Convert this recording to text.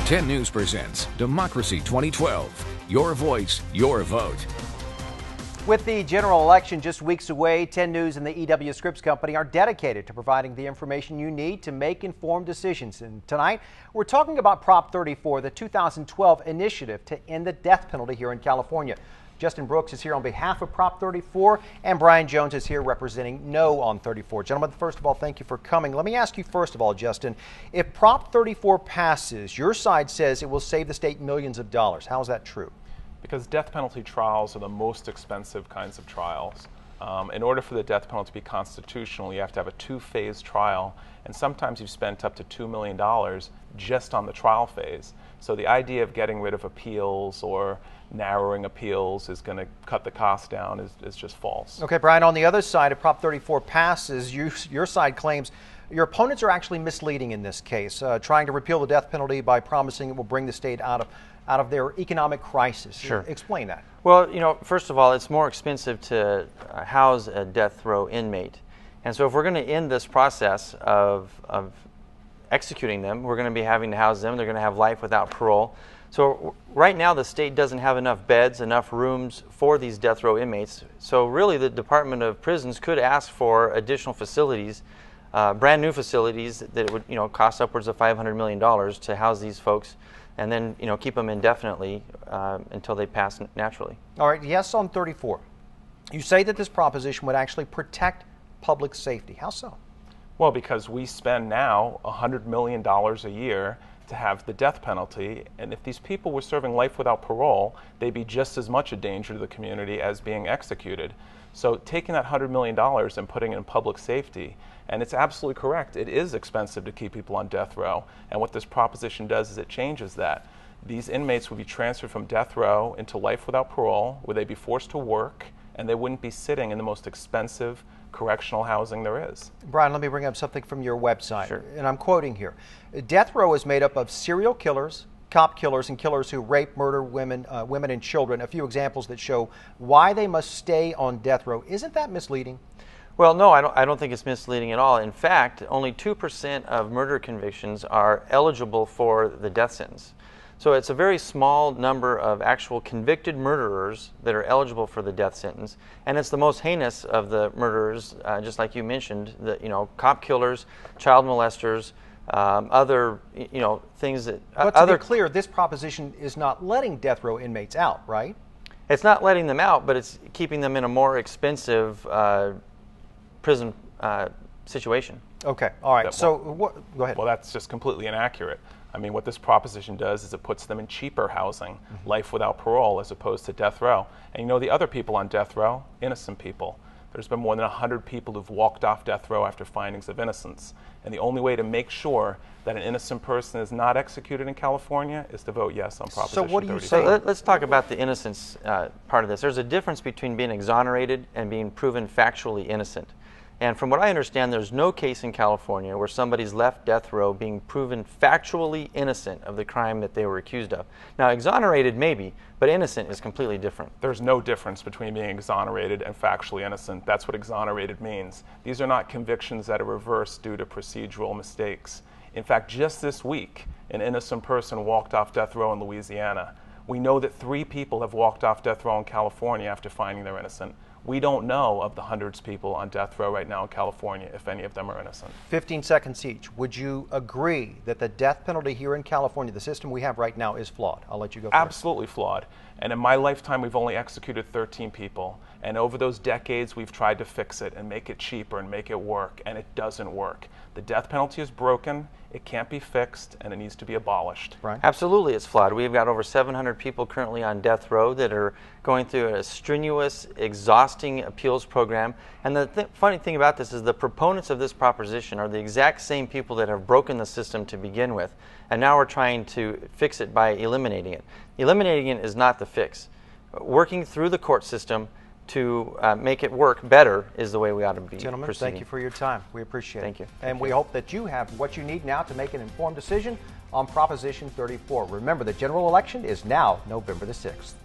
10 News presents Democracy 2012. Your voice, your vote. With the general election just weeks away, 10 News and the EW Scripps Company are dedicated to providing the information you need to make informed decisions. And tonight, we're talking about Prop 34, the 2012 initiative to end the death penalty here in California. Justin Brooks is here on behalf of Prop 34, and Brian Jones is here representing No on 34. Gentlemen, first of all, thank you for coming. Let me ask you first of all, Justin, if Prop 34 passes, your side says it will save the state millions of dollars. How is that true? Because death penalty trials are the most expensive kinds of trials. In order for the death penalty to be constitutional, you have to have a two-phase trial, and sometimes you've spent up to $2 million just on the trial phase. So the idea of getting rid of appeals or narrowing appeals is going to cut the cost down is just false. Okay, Brian, on the other side, if Prop 34 passes, your side claims your opponents are actually misleading in this case, trying to repeal the death penalty by promising it will bring the state out of their economic crisis. Sure. Explain that. Well, you know, first of all, it's more expensive to house a death row inmate. And so if we're going to end this process of executing them, we're going to be having to house them. They're going to have life without parole. So right now the state doesn't have enough beds, enough rooms for these death row inmates. So really the Department of Prisons could ask for additional facilities, brand new facilities that would, you know, cost upwards of $500 million to house these folks, and then, you know, keep them indefinitely until they pass naturally. All right, yes on 34. You say that this proposition would actually protect public safety. How so? Well, because we spend now $100 million a year to have the death penalty, and if these people were serving life without parole, they'd be just as much a danger to the community as being executed. So taking that $100 million and putting it in public safety, and it's absolutely correct, it is expensive to keep people on death row, and what this proposition does is it changes that. These inmates would be transferred from death row into life without parole, where they'd be forced to work, and they wouldn't be sitting in the most expensive correctional housing there is. Brian, let me bring up something from your website, Sure. And I'm quoting here. Death row is made up of serial killers, cop killers, and killers who rape, murder women and children. A few examples that show why they must stay on death row. Isn't that misleading? Well, no, I don't think it's misleading at all. In fact, only 2% of murder convictions are eligible for the death sentence. So it's a very small number of actual convicted murderers that are eligible for the death sentence, and it's the most heinous of the murderers, just like you mentioned, the, you know, cop killers, child molesters, other, you know, things that. But to be clear, this proposition is not letting death row inmates out, right? It's not letting them out, but it's keeping them in a more expensive prison situation. Okay, all right. So go ahead. Well, that's just completely inaccurate. I mean, what this proposition does is it puts them in cheaper housing, life without parole, as opposed to death row. And you know, the other people on death row, innocent people. There's been more than 100 people who've walked off death row after findings of innocence. And the only way to make sure that an innocent person is not executed in California is to vote yes on Proposition 34. So what do you say? So let's talk about the innocence part of this. There's a difference between being exonerated and being proven factually innocent. And from what I understand, there's no case in California where somebody's left death row being proven factually innocent of the crime that they were accused of. Now, exonerated maybe, but innocent is completely different. There's no difference between being exonerated and factually innocent. That's what exonerated means. These are not convictions that are reversed due to procedural mistakes. In fact, just this week, an innocent person walked off death row in Louisiana. We know that 3 people have walked off death row in California after finding they're innocent. We don't know of the hundreds of people on death row right now in California if any of them are innocent. 15 seconds each. Would you agree that the death penalty here in California, the system we have right now, is flawed? I'll let you go first. Absolutely flawed. And in my lifetime, we've only executed 13 people. And over those decades, we've tried to fix it and make it cheaper and make it work, and it doesn't work. The death penalty is broken, it can't be fixed, and it needs to be abolished. Right. Absolutely, it's flawed. We've got over 700 people currently on death row that are going through a strenuous, exhausting appeals program. And the funny thing about this is the proponents of this proposition are the exact same people that have broken the system to begin with. And now we're trying to fix it by eliminating it. Eliminating it is not the fix. Working through the court system to make it work better is the way we ought to be Gentlemen, proceeding. thank you for your time. We appreciate it. Thank you. And we hope that you have what you need now to make an informed decision on Proposition 34. Remember, the general election is now November the 6th.